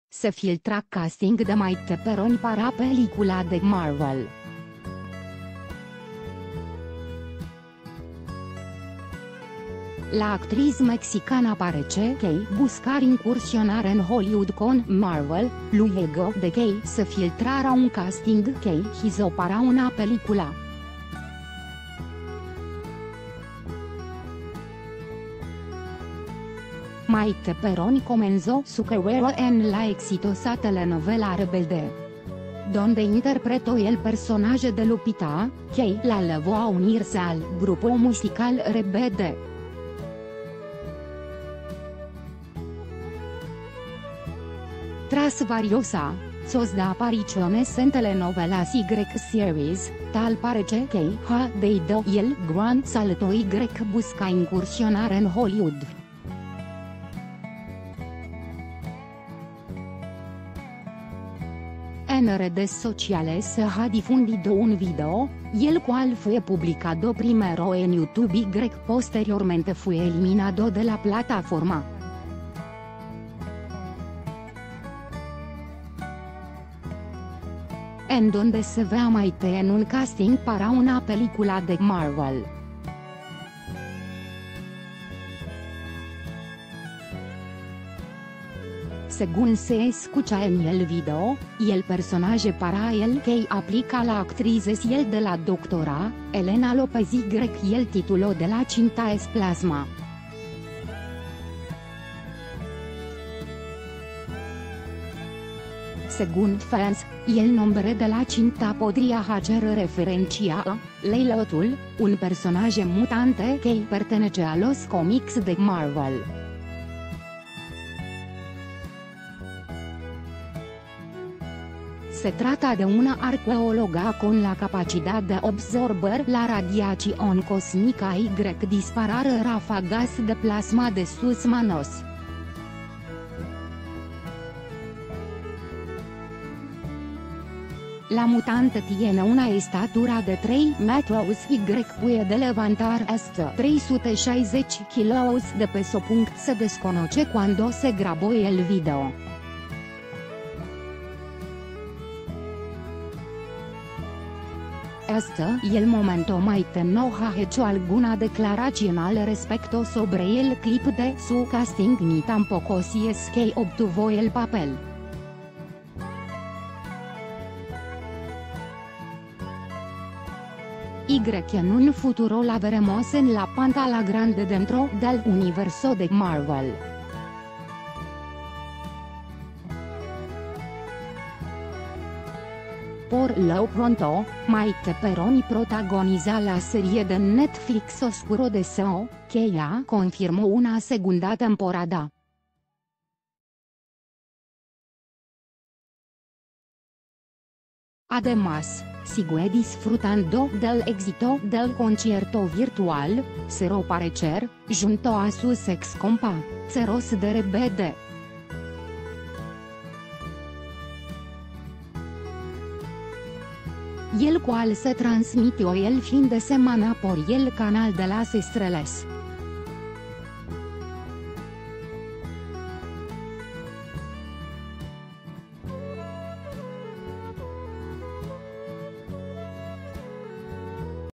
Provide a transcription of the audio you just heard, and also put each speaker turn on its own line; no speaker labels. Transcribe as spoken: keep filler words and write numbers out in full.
Se filtra casting de Maite Peroni para pelicula de Marvel. La actriz mexicana aparece que buscar incursionar en Hollywood con Marvel, luego de que se filtrara un casting que hizo para una película. Maite Peroni comenzó su carrera en la exitosa telenovela Rebelde, donde interpretó el personaje de Lupita, que la llevó a unirse al grupo musical Rebelde. Tras varios años de apariciones en telenovelas y series, tal parece que ha dado el gran salto y busca incursionar en Hollywood. En redes sociales se ha difundido un video, el cual fue publicado primero en YouTube y posteriormente fue eliminado de la plataforma. En donde se ve a Maite en un casting para una película de Marvel. Según se escucha en el video, y el personaje para el que aplica la actriz es el de la doctora Elena López y el título de la cinta es Plasma. Según fans, y el nombre de la cinta podría hacer referencia a Leilotul, un personaje mutante que pertenece a los cómics de Marvel. Se trata de una arqueóloga con la capacidad de absorber la radiación cósmica y disparar ráfagas de plasma de sus manos. La mutante tiene una estatura de tres metros y puede levantar hasta trescientos sesenta kilos de peso. Se desconoce cuándo se grabó el video. Hasta y el momento Maite no ha hecho alguna declaración al respecto sobre el clip de su casting ni tampoco si es que obtuvo el papel. Y en un futuro la veremos en la pantalla grande dentro del universo de Marvel. Por lo pronto, Maite Peroni protagoniza la serie de Netflix Oscuro Deseo, que ya confirmó una segunda temporada. Además, sigue disfrutando del éxito del concierto virtual, Cero Parecer, junto a sus ex compañeros de Rebelde. Y el cual se transmitió el fin de semana por el canal de las estrellas.